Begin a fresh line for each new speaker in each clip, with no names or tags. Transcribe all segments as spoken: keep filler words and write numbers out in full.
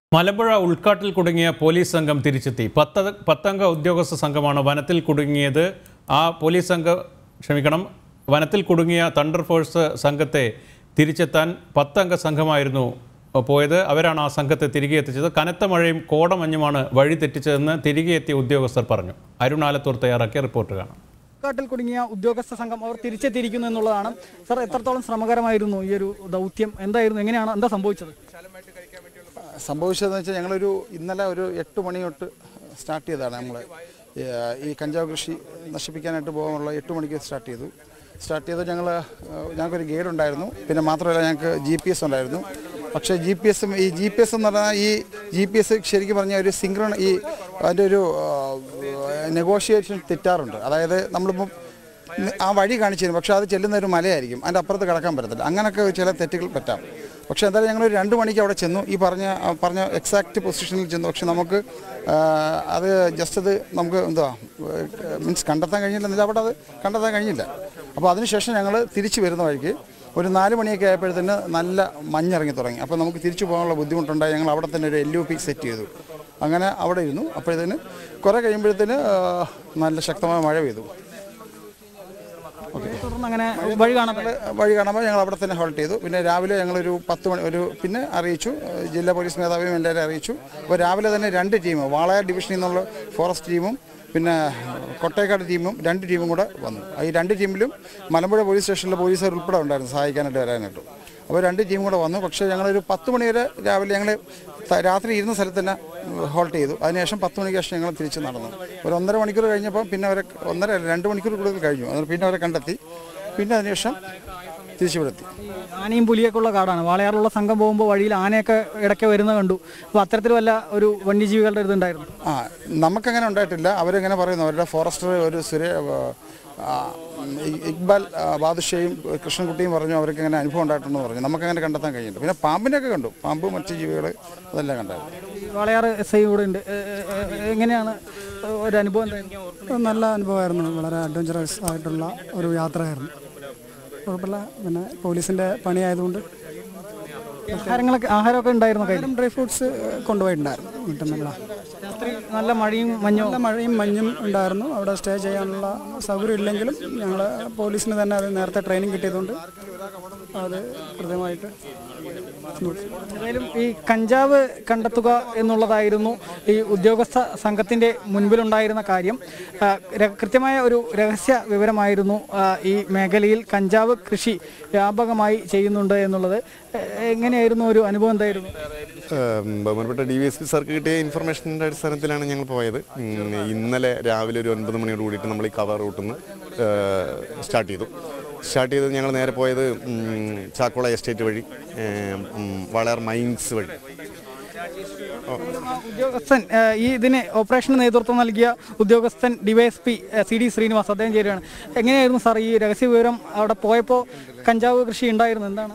മലമ്പുഴ ഉൾക്കാട്ടിൽ കുടുങ്ങിയ പോലീസ് സംഘം തിരിച്ചെത്തി. പത്ത് പത്തംഗ ഉദ്യോഗസ്ഥ സംഘമാണ് വനത്തിൽ കുടുങ്ങിയത്. ആ പോലീസ് സംഘം ക്ഷമിക്കണം വനത്തിൽ കുടുങ്ങിയ തണ്ടർ ഫോഴ്സ് സംഘത്തെ തിരിച്ചെത്താൻ പത്തംഗ സംഘമായിരുന്നു പോയത്. അവരാണ് ആ സംഘത്തെ തിരികെ എത്തിച്ചത്. കനത്ത മഴയും കോടമഞ്ഞുമാണ് വഴി തെറ്റിച്ചതെന്ന് തിരികെ എത്തിയ ഉദ്യോഗസ്ഥർ പറഞ്ഞു. അരുണാലത്തൂർ തയ്യാറാക്കിയ റിപ്പോർട്ട് കാണാം.
ഉൾക്കാട്ടിൽ കുടുങ്ങിയ ഉദ്യോഗസ്ഥ സംഘം അവർ തിരിച്ചെത്തിയിരിക്കുന്നു എന്നുള്ളതാണ്. സാർ, എത്രത്തോളം ശ്രമകരമായിരുന്നു ഈ ഒരു ദൗത്യം? എന്തായിരുന്നു, എങ്ങനെയാണ്, എന്താ സംഭവിച്ചത്?
സംഭവിച്ചതെന്ന് വെച്ചാൽ ഞങ്ങളൊരു ഇന്നലെ ഒരു എട്ട് മണി തൊട്ട് സ്റ്റാർട്ട് ചെയ്തതാണ്. നമ്മൾ ഈ കഞ്ചാവ് കൃഷി നശിപ്പിക്കാനായിട്ട് പോകാനുള്ള എട്ട് മണിക്ക് സ്റ്റാർട്ട് ചെയ്തു. സ്റ്റാർട്ട് ചെയ്ത് ഞങ്ങൾ ഞങ്ങൾക്കൊരു ഗൈഡ് ഉണ്ടായിരുന്നു. പിന്നെ മാത്രമല്ല ഞങ്ങൾക്ക് ജി പി എസ് ഉണ്ടായിരുന്നു. പക്ഷേ ജി പി എസും ഈ ജി പി എസ് എന്ന് പറഞ്ഞാൽ ഈ ജി പി എസ് ശരിക്കും പറഞ്ഞാൽ ഒരു സിങ്ക്രണ ഈ അതിൻ്റെ ഒരു നെഗോഷിയേഷൻ തെറ്റാറുണ്ട്. അതായത് നമ്മളിപ്പം ആ വഴി കാണിച്ചു തരും, പക്ഷേ അത് ചെല്ലുന്ന ഒരു മലയായിരിക്കും, അതിൻ്റെ അപ്പുറത്ത് കിടക്കാൻ പറ്റത്തില്ല. അങ്ങനെയൊക്കെ ചില തെറ്റുകൾ പറ്റാം. പക്ഷേ എന്തായാലും ഞങ്ങൾ രണ്ട് മണിക്ക് അവിടെ ചെന്നു. ഈ പറഞ്ഞ പറഞ്ഞ എക്സാക്റ്റ് പൊസിഷനിൽ ചെന്നു. പക്ഷെ നമുക്ക് അത് ജസ്റ്റ് അത് നമുക്ക് എന്തുവാ മീൻസ് കണ്ടെത്താൻ കഴിഞ്ഞില്ല. അവിടെ അത് കണ്ടെത്താൻ കഴിഞ്ഞില്ല. അപ്പോൾ അതിനുശേഷം ഞങ്ങൾ തിരിച്ചു വരുന്ന വഴിക്ക് ഒരു നാല് മണിയൊക്കെ ആയപ്പോഴത്തേന് നല്ല മഞ്ഞിറങ്ങി തുടങ്ങി. അപ്പോൾ നമുക്ക് തിരിച്ചു പോകാനുള്ള ബുദ്ധിമുട്ടുണ്ടായി. ഞങ്ങൾ അവിടെ തന്നെ ഒരു എൽ യു പി സെറ്റ് ചെയ്തു. അങ്ങനെ അവിടെ ഇരുന്നു. അപ്പോഴത്തേന് കുറേ കഴിയുമ്പോഴത്തേന് നല്ല ശക്തമായ മഴ പെയ്തു.
അങ്ങനെ വഴി കാണാൻ
വഴി കാണുമ്പോൾ ഞങ്ങൾ അവിടെ തന്നെ ഹോൾട്ട് ചെയ്തു. പിന്നെ രാവിലെ ഞങ്ങളൊരു പത്ത് മണി ഒരു പിന്നെ അറിയിച്ചു, ജില്ലാ പോലീസ് മേധാവിയും എല്ലാവരും അറിയിച്ചു. അപ്പോൾ രാവിലെ തന്നെ രണ്ട് ടീം, വാളയാർ ഡിവിഷനിൽ നിന്നുള്ള ഫോറസ്റ്റ് ടീമും പിന്നെ കൊട്ടേക്കാട് ടീമും രണ്ട് ടീമും കൂടെ വന്നു. ഈ രണ്ട് ടീമിലും മലമ്പുഴ പോലീസ് സ്റ്റേഷനിലെ പോലീസുകാർ ഉൾപ്പെടെ ഉണ്ടായിരുന്നു സഹായിക്കാനായിട്ട് വരാനായിട്ട്. അപ്പോൾ രണ്ട് ടീമും കൂടെ വന്നു. പക്ഷേ ഞങ്ങളൊരു പത്ത് മണി വരെ രാവിലെ ഞങ്ങൾ രാത്രി ഇരുന്ന സ്ഥലത്ത് തന്നെ ഹോൾട്ട് ചെയ്തു. അതിനുശേഷം പത്ത് മണിക്ക് ശേഷം ഞങ്ങൾ തിരിച്ച് നടന്നു. ഒരു ഒന്നര മണിക്കൂർ കഴിഞ്ഞപ്പോൾ പിന്നെ അവരെ ഒന്നര രണ്ട് മണിക്കൂർ കൂടുതൽ കഴിഞ്ഞു. അത് പിന്നെ അവരെ കണ്ടെത്തി. പിന്നെ അതിനുശേഷം തിരിച്ചുവിടെത്തി.
ആനയും പുലിയൊക്കെ ഉള്ള കാടാണ്. വാളയാറുള്ള സംഘം പോകുമ്പോൾ വഴിയിൽ ആനയൊക്കെ ഇടയ്ക്ക് വരുന്നത് കണ്ടു. അപ്പോൾ അത്തരത്തിൽ വല്ല ഒരു വന്യജീവികളുടെ ഇതുണ്ടായിരുന്നു?
ആ നമുക്കങ്ങനെ ഉണ്ടായിട്ടില്ല. അവരെങ്ങനെ പറയുന്നു, അവരുടെ ഫോറസ്റ്റർ ഒരു സുരേ ഇക്ബാൽ ബാദുഷയും കൃഷ്ണൻകുട്ടിയും പറഞ്ഞു അവർക്ക് അങ്ങനെ അനുഭവം ഉണ്ടായിട്ടുണ്ടെന്ന് പറഞ്ഞു. നമുക്കങ്ങനെ കണ്ടെത്താൻ കഴിയുന്നുണ്ട്. പിന്നെ പാമ്പിനെയൊക്കെ കണ്ടു. പാമ്പ് മറ്റു ജീവികൾ അതെല്ലാം കണ്ടായിരുന്നു.
വാളയാർ എസ് ഐ കൂടെ ഉണ്ട്. എങ്ങനെയാണ് ഒരു അനുഭവം?
നല്ല അനുഭവമായിരുന്നു. വളരെ അഡ്വഞ്ചറസ് ആയിട്ടുള്ള ഒരു യാത്രയായിരുന്നു. കുഴപ്പമില്ല. പിന്നെ പോലീസിൻ്റെ പണിയായതുകൊണ്ട്
ആഹാരങ്ങളൊക്കെ ആഹാരമൊക്കെ ഉണ്ടായിരുന്നു.
കയ്യിലും ഡ്രൈ ഫ്രൂട്ട്സ് കൊണ്ടുപോയിട്ടുണ്ടായിരുന്നു. വീട്ടിൽ
രാത്രി നല്ല മഴയും മഞ്ഞും
നല്ല മഴയും മഞ്ഞും ഉണ്ടായിരുന്നു. അവിടെ സ്റ്റേ ചെയ്യാനുള്ള സൗകര്യം ഇല്ലെങ്കിലും ഞങ്ങൾ പോലീസിന് തന്നെ അത് നേരത്തെ ട്രെയിനിങ് കിട്ടിയതുകൊണ്ട് അത് കൃത്യമായിട്ട്.
ഏതായാലും ഈ കഞ്ചാവ് കണ്ടെത്തുക എന്നുള്ളതായിരുന്നു ഈ ഉദ്യോഗസ്ഥ സംഘത്തിൻ്റെ മുൻപിലുണ്ടായിരുന്ന കാര്യം. കൃത്യമായ ഒരു രഹസ്യ വിവരമായിരുന്നു ഈ മേഖലയിൽ കഞ്ചാവ് കൃഷി വ്യാപകമായി ചെയ്യുന്നുണ്ട് എന്നുള്ളത്. എങ്ങനെയായിരുന്നു ഒരു അനുഭവം? എന്തായിരുന്നു?
ബഹുമാനപ്പെട്ട ഡി വി എസ് പി സാർക്ക് കിട്ടിയ ഇൻഫർമേഷൻ്റെ അടിസ്ഥാനത്തിലാണ് ഞങ്ങൾ പോയത്. ഇന്നലെ രാവിലെ ഒരു ഒൻപത് മണിയോട് കൂടിയിട്ട് നമ്മൾ ഈ കവർ റൂട്ടിൽ നിന്ന് സ്റ്റാർട്ട് ചെയ്തു. സ്റ്റാർട്ട് ചെയ്ത് ഞങ്ങൾ നേരെ പോയത് ചാക്കോള എസ്റ്റേറ്റ് വഴി വളയാർ മൈൻസ് വഴി.
ഉദ്യോഗസ്ഥൻ ഈ ഇതിന് ഓപ്പറേഷന് നേതൃത്വം നൽകിയ ഉദ്യോഗസ്ഥൻ ഡിവൈഎസ്പി സി ഡി ശ്രീനിവാസ് അദ്ദേഹം ചേരുകയാണ്. എങ്ങനെയായിരുന്നു സാർ ഈ രഹസ്യ വിവരം? അവിടെ പോയപ്പോൾ കഞ്ചാവ് കൃഷി ഉണ്ടായിരുന്നു, എന്താണ്?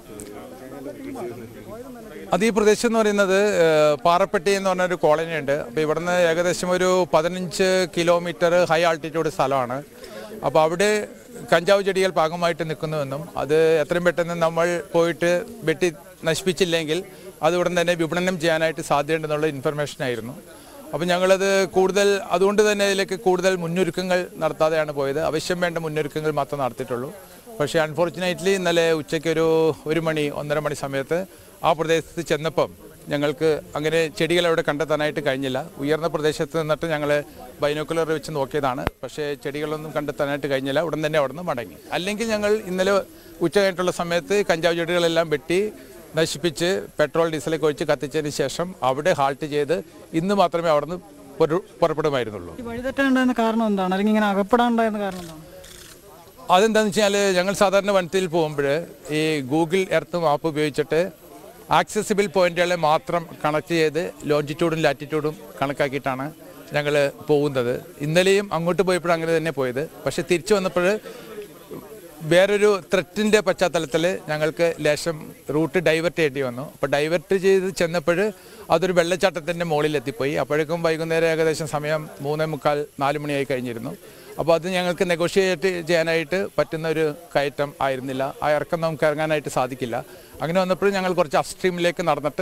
അത് ഈ പ്രദേശം എന്ന് പറയുന്നത് പാറപ്പെട്ടി എന്ന് പറഞ്ഞൊരു കോളനി ഉണ്ട്. അപ്പോൾ ഇവിടുന്ന് ഏകദേശം ഒരു പതിനഞ്ച് കിലോമീറ്റർ ഹൈ ആൾട്ടിറ്റ്യൂഡ് സ്ഥലമാണ്. അപ്പോൾ അവിടെ കഞ്ചാവ് ചെടികൾ പാകമായിട്ട് നിൽക്കുന്നുവെന്നും അത് എത്രയും പെട്ടെന്ന് നമ്മൾ പോയിട്ട് വെട്ടി നശിപ്പിച്ചില്ലെങ്കിൽ അത് ഉടൻ തന്നെ വിപണനം ചെയ്യാനായിട്ട് സാധ്യതയുണ്ടെന്നുള്ള ഇൻഫർമേഷനായിരുന്നു. അപ്പോൾ ഞങ്ങളത് കൂടുതൽ അതുകൊണ്ട് തന്നെ ഇതിലേക്ക് കൂടുതൽ മുന്നൊരുക്കങ്ങൾ നടത്താതെയാണ് പോയത്. ആവശ്യം വേണ്ട മുന്നൊരുക്കങ്ങൾ മാത്രം നടത്തിയിട്ടുള്ളൂ. പക്ഷേ അൺഫോർച്ചുനേറ്റ്ലി ഇന്നലെ ഉച്ചയ്ക്ക് ഒരു ഒരു മണി ഒന്നര മണി സമയത്ത് ആ പ്രദേശത്ത് ചെന്നപ്പം ഞങ്ങൾക്ക് അങ്ങനെ ചെടികൾ അവിടെ കണ്ടെത്താനായിട്ട് കഴിഞ്ഞില്ല. ഉയർന്ന പ്രദേശത്ത് നിന്നിട്ട് ഞങ്ങൾ ബൈനോക്കുലർ വെച്ച് നോക്കിയതാണ്. പക്ഷേ ചെടികളൊന്നും കണ്ടെത്താനായിട്ട് കഴിഞ്ഞില്ല. ഉടൻ തന്നെ അവിടെ നിന്ന് മടങ്ങി. അല്ലെങ്കിൽ ഞങ്ങൾ ഇന്നലെ ഉച്ച കഴിഞ്ഞിട്ടുള്ള സമയത്ത് കഞ്ചാവ് ചെടികളെല്ലാം വെട്ടി നശിപ്പിച്ച് പെട്രോൾ ഡീസലൊക്കെ ഒഴിച്ച് കത്തിച്ചതിന് ശേഷം അവിടെ ഹാൾട്ട് ചെയ്ത് ഇന്ന് മാത്രമേ അവിടെ നിന്ന് പുറപ്പെടുമായിരുന്നുള്ളൂ.
വഴിതെറ്റാനുണ്ടായിരുന്ന കാരണം എന്താണ്? അല്ലെങ്കിൽ ഇങ്ങനെ അകപ്പെടാനുണ്ടായിരുന്ന കാരണം എന്താണ്?
അതെന്താണെന്ന് വെച്ചാൽ ഞങ്ങൾ സാധാരണ വനത്തിൽ പോകുമ്പോൾ ഈ ഗൂഗിൾ എർത്ത് മാപ്പ് ഉപയോഗിച്ചിട്ട് ആക്സസിബിൾ പോയിന്റുകളെ മാത്രം കണക്ട് ചെയ്ത് ലോഞ്ചിറ്റ്യൂഡും ലാറ്റിറ്റ്യൂഡും കണക്കാക്കിയിട്ടാണ് ഞങ്ങൾ പോകുന്നത്. ഇന്നലെയും അങ്ങോട്ട് പോയപ്പോഴും അങ്ങനെ തന്നെ പോയത്. പക്ഷേ തിരിച്ചു വന്നപ്പോൾ വേറൊരു ത്രെറ്റിൻ്റെ പശ്ചാത്തലത്തിൽ ഞങ്ങൾക്ക് ലേശം റൂട്ട് ഡൈവേർട്ട് ചെയ്യേണ്ടി വന്നു. അപ്പോൾ ഡൈവേർട്ട് ചെയ്ത് ചെന്നപ്പോൾ അതൊരു വെള്ളച്ചാട്ടത്തിൻ്റെ മുകളിലെത്തിപ്പോയി. അപ്പോഴേക്കും വൈകുന്നേരം ഏകദേശം സമയം മൂന്നേ മുക്കാൽ നാല് മണിയായി കഴിഞ്ഞിരുന്നു. അപ്പോൾ അത് ഞങ്ങൾക്ക് നെഗോഷിയേറ്റ് ചെയ്യാനായിട്ട് പറ്റുന്ന ഒരു കയറ്റം ആയിരുന്നില്ല. ആ ഇറക്കം നമുക്ക് ഇറങ്ങാനായിട്ട് സാധിക്കില്ല. അങ്ങനെ വന്നപ്പോൾ ഞങ്ങൾ കുറച്ച് അപ്സ്ട്രീമിലേക്ക് നടന്നിട്ട്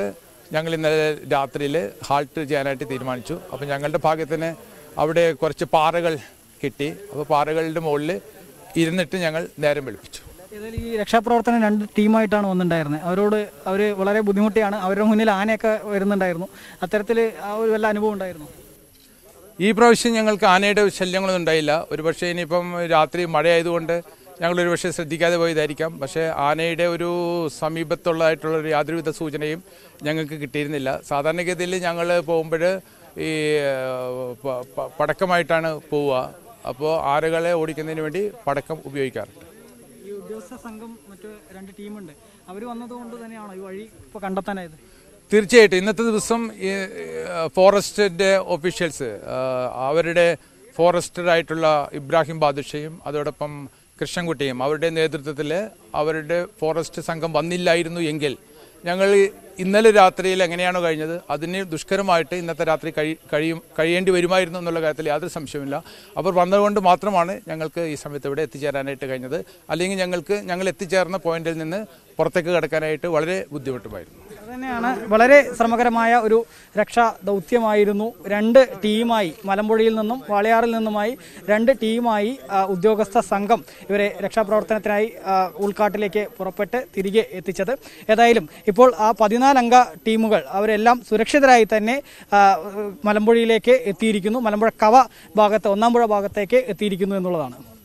ഞങ്ങൾ ഇന്നലെ രാത്രിയിൽ ഹാൾട്ട് ചെയ്യാനായിട്ട് തീരുമാനിച്ചു. അപ്പോൾ ഞങ്ങളുടെ ഭാഗ്യത്തിന് അവിടെ കുറച്ച് പാറകൾ കിട്ടി. അപ്പോൾ പാറകളുടെ മുകളിൽ ഇരുന്നിട്ട് ഞങ്ങൾ നേരം വെളുപ്പിച്ചു.
ഏതായാലും ഈ രക്ഷാപ്രവർത്തനം രണ്ട് ടീമായിട്ടാണ് വന്നിട്ടുണ്ടായിരുന്നത്. അവരോട് അവർ വളരെ ബുദ്ധിമുട്ടിയാണ്. അവരുടെ മുന്നിൽ ആനയൊക്കെ വരുന്നുണ്ടായിരുന്നു. അത്തരത്തിൽ ആ ഒരു വല്ല അനുഭവം ഉണ്ടായിരുന്നു?
ഈ പ്രാവശ്യം ഞങ്ങൾക്ക് ആനയുടെ ശല്യങ്ങളൊന്നും ഉണ്ടായില്ല. ഒരുപക്ഷെ ഇനിയിപ്പം രാത്രി മഴയായതുകൊണ്ട് ഞങ്ങൾ ഒരുപക്ഷെ ശ്രദ്ധിക്കാതെ പോയതായിരിക്കാം. പക്ഷേ ആനയുടെ ഒരു സമീപത്തുള്ളതായിട്ടുള്ളൊരു യാതൊരുവിധ സൂചനയും ഞങ്ങൾക്ക് കിട്ടിയിരുന്നില്ല. സാധാരണഗതിയിൽ ഞങ്ങൾ പോകുമ്പോൾ ഈ പടക്കമായിട്ടാണ് പോവുക. അപ്പോൾ ആനകളെ ഓടിക്കുന്നതിന് വേണ്ടി പടക്കം ഉപയോഗിക്കാറുണ്ട്.
ഈ ഉദ്യോഗസ്ഥ സംഘം മറ്റു രണ്ട് ടീമുണ്ട്, അവർ വന്നതുകൊണ്ട് തന്നെയാണോ ഈ വഴി ഇപ്പോൾ കണ്ടെത്താനായത്?
തീർച്ചയായിട്ടും ഇന്നത്തെ ദിവസം ഈ ഫോറസ്റ്റിൻ്റെ ഒഫീഷ്യൽസ് അവരുടെ ഫോറസ്റ്ററായിട്ടുള്ള ഇബ്രാഹിം ബാദുഷയും അതോടൊപ്പം കൃഷ്ണൻകുട്ടിയും അവരുടെ നേതൃത്വത്തിൽ അവരുടെ ഫോറസ്റ്റ് സംഘം വന്നില്ലായിരുന്നു എങ്കിൽ ഞങ്ങൾ ഇന്നലെ രാത്രിയിൽ എങ്ങനെയാണോ കഴിഞ്ഞത് അതിന് ദുഷ്കരമായിട്ട് ഇന്നത്തെ രാത്രി കഴി കഴിയും കഴിയേണ്ടി വരുമായിരുന്നു എന്നുള്ള കാര്യത്തിൽ യാതൊരു സംശയമില്ല. അവർ വന്നതുകൊണ്ട് മാത്രമാണ് ഞങ്ങൾക്ക് ഈ സമയത്ത് ഇവിടെ എത്തിച്ചേരാനായിട്ട് കഴിഞ്ഞത്. അല്ലെങ്കിൽ ഞങ്ങൾക്ക് ഞങ്ങൾ എത്തിച്ചേർന്ന പോയിന്റിൽ നിന്ന് പുറത്തേക്ക് കടക്കാനായിട്ട് വളരെ ബുദ്ധിമുട്ടുമായിരുന്നു.
അതുതന്നെയാണ് വളരെ ശ്രമകരമായ ഒരു രക്ഷാ ദൗത്യമായിരുന്നു. രണ്ട് ടീമായി മലമ്പുഴയിൽ നിന്നും വാളയാറിൽ നിന്നുമായി രണ്ട് ടീമായി ഉദ്യോഗസ്ഥ സംഘം ഇവരെ രക്ഷാപ്രവർത്തനത്തിനായി ഉൾക്കാട്ടിലേക്ക് പുറപ്പെട്ട് തിരികെ എത്തിച്ചത്. ഏതായാലും ഇപ്പോൾ ആ പതിനാലംഗ ടീമുകൾ അവരെല്ലാം സുരക്ഷിതരായി തന്നെ മലമ്പുഴയിലേക്ക് എത്തിയിരിക്കുന്നു. മലമ്പുഴ കവ ഭാഗത്ത് ഒന്നാം പുഴ ഭാഗത്തേക്ക് എത്തിയിരിക്കുന്നു എന്നുള്ളതാണ്.